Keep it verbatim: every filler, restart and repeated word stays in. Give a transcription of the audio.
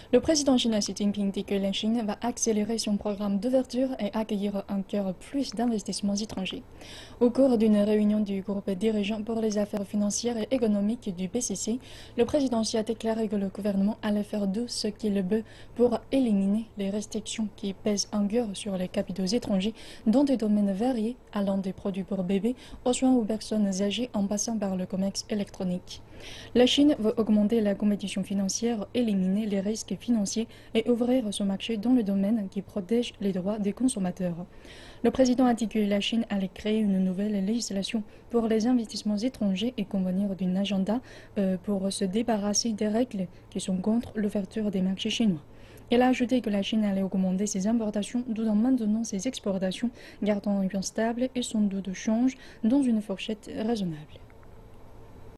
Le président chinois Xi Jinping dit que la Chine va accélérer son programme d'ouverture et accueillir encore plus d'investissements étrangers. Au cours d'une réunion du groupe dirigeant pour les affaires financières et économiques du B C C, le président Xi a déclaré que le gouvernement allait faire tout ce qu'il peut pour éliminer les restrictions qui pèsent encore sur les capitaux étrangers dans des domaines variés, allant des produits pour bébés aux soins aux personnes âgées en passant par le commerce électronique. La Chine veut augmenter la compétition financière, éliminer les risques financiers et ouvrir son marché dans le domaine qui protège les droits des consommateurs. Le président a dit que la Chine allait créer une nouvelle législation pour les investissements étrangers et convenir d'un agenda euh, pour se débarrasser des règles qui sont contre l'ouverture des marchés chinois. Elle a ajouté que la Chine allait augmenter ses importations tout en maintenant ses exportations, gardant un bien stable et son taux de change dans une fourchette raisonnable.